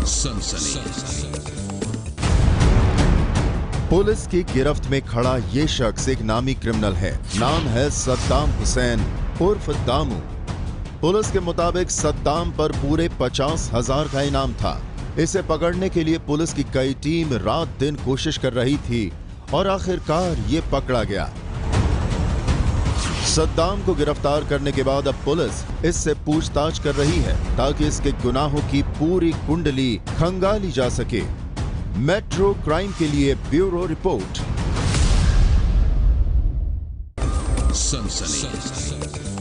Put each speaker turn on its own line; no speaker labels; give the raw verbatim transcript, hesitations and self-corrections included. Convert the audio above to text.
सनसनी।
पुलिस की गिरफ्त में खड़ा ये शख्स एक नामी क्रिमिनल है। नाम है सद्दाम हुसैन उर्फ दामू। पुलिस के मुताबिक सद्दाम पर पूरे पचास हजार का इनाम था। इसे पकड़ने के लिए पुलिस की कई टीम रात दिन कोशिश कर रही थी और आखिरकार ये पकड़ा गया। सद्दाम को गिरफ्तार करने के बाद अब पुलिस इससे पूछताछ कर रही है ताकि इसके गुनाहों की पूरी कुंडली खंगाली जा सके। मेट्रो क्राइम के लिए ब्यूरो रिपोर्ट।
सनसनी।